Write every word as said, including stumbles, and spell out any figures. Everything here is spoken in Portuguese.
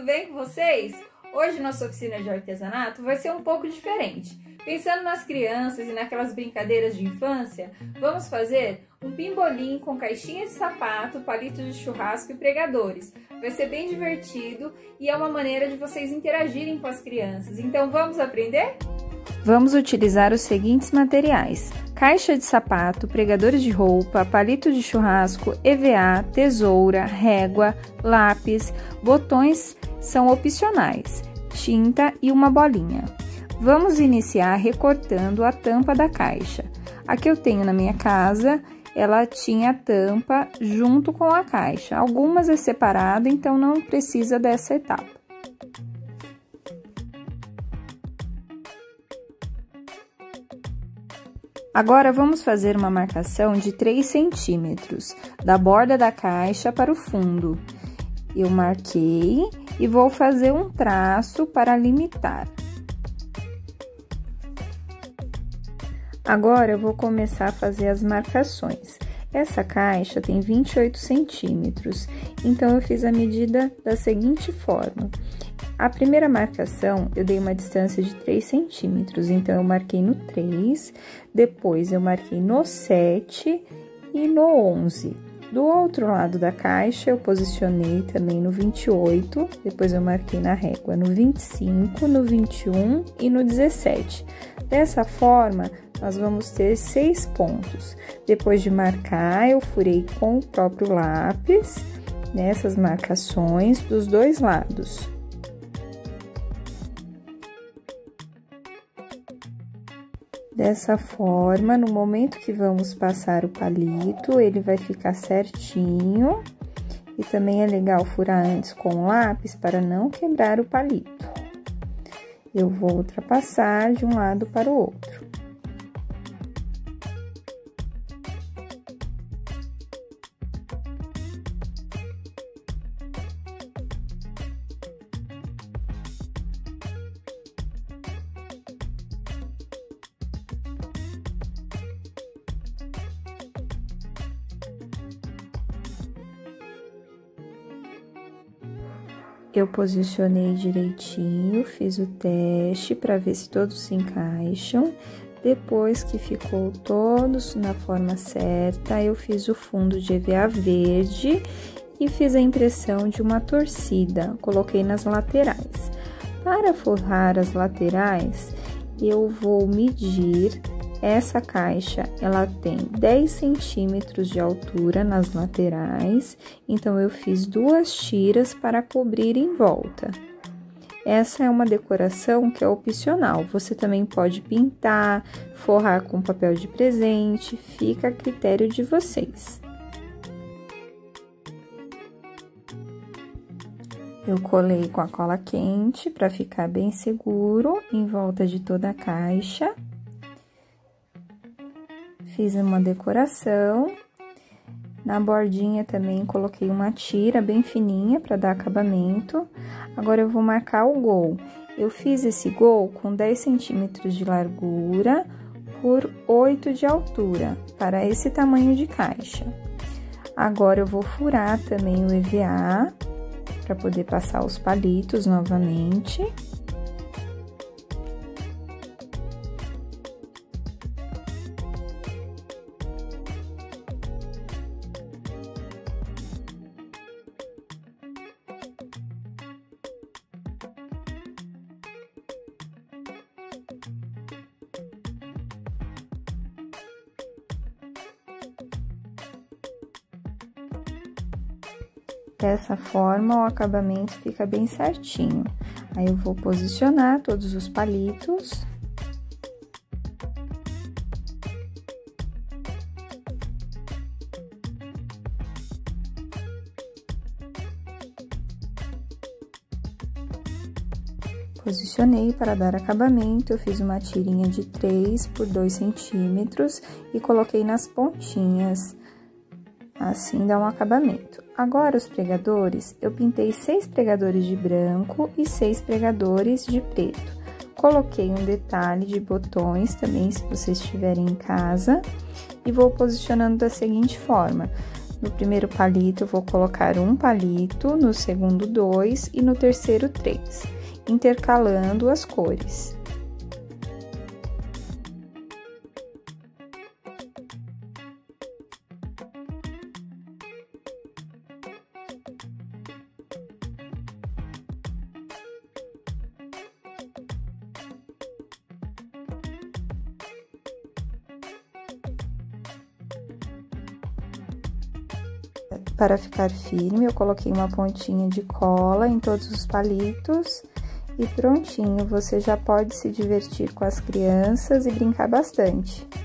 bem com vocês? Hoje nossa oficina de artesanato vai ser um pouco diferente. Pensando nas crianças e naquelas brincadeiras de infância, vamos fazer um pimbolim com caixinha de sapato, palito de churrasco e pregadores. Vai ser bem divertido e é uma maneira de vocês interagirem com as crianças. Então vamos aprender? Vamos utilizar os seguintes materiais: caixa de sapato, pregadores de roupa, palito de churrasco, E V A, tesoura, régua, lápis, botões são opcionais, tinta e uma bolinha. Vamos iniciar recortando a tampa da caixa. A que eu tenho na minha casa, ela tinha a tampa junto com a caixa. Algumas é separada, então não precisa dessa etapa. Agora, vamos fazer uma marcação de três centímetros, da borda da caixa para o fundo. Eu marquei e vou fazer um traço para limitar. Agora, eu vou começar a fazer as marcações. Essa caixa tem vinte e oito centímetros, então eu fiz a medida da seguinte forma. A primeira marcação, eu dei uma distância de três centímetros, então eu marquei no três, depois eu marquei no sete e no onze. Do outro lado da caixa, eu posicionei também no vinte e oito, depois eu marquei na régua no vinte e cinco, no vinte e um e no dezessete. Dessa forma, nós vamos ter seis pontos. Depois de marcar, eu furei com o próprio lápis, nessas marcações dos dois lados. Dessa forma, no momento que vamos passar o palito, ele vai ficar certinho. E também é legal furar antes com o lápis para não quebrar o palito. Eu vou ultrapassar de um lado para o outro. Eu posicionei direitinho, fiz o teste para ver se todos se encaixam. Depois que ficou todos na forma certa, eu fiz o fundo de E V A verde e fiz a impressão de uma torcida, coloquei nas laterais. Para forrar as laterais, eu vou medir. Essa caixa, ela tem dez centímetros de altura nas laterais, então eu fiz duas tiras para cobrir em volta. Essa é uma decoração que é opcional, você também pode pintar, forrar com papel de presente, fica a critério de vocês. Eu colei com a cola quente para ficar bem seguro em volta de toda a caixa. Fiz uma decoração, na bordinha também coloquei uma tira bem fininha para dar acabamento. Agora, eu vou marcar o gol. Eu fiz esse gol com dez centímetros de largura por oito de altura, para esse tamanho de caixa. Agora, eu vou furar também o E V A, para poder passar os palitos novamente. Dessa forma, o acabamento fica bem certinho. Aí, eu vou posicionar todos os palitos. Posicionei para dar acabamento, eu fiz uma tirinha de três por dois centímetros e coloquei nas pontinhas. Assim dá um acabamento. Agora, os pregadores, eu pintei seis pregadores de branco e seis pregadores de preto. Coloquei um detalhe de botões também, se vocês tiverem em casa, e vou posicionando da seguinte forma. No primeiro palito, eu vou colocar um palito, no segundo, dois e no terceiro, três, intercalando as cores. Para ficar firme, eu coloquei uma pontinha de cola em todos os palitos e prontinho, você já pode se divertir com as crianças e brincar bastante.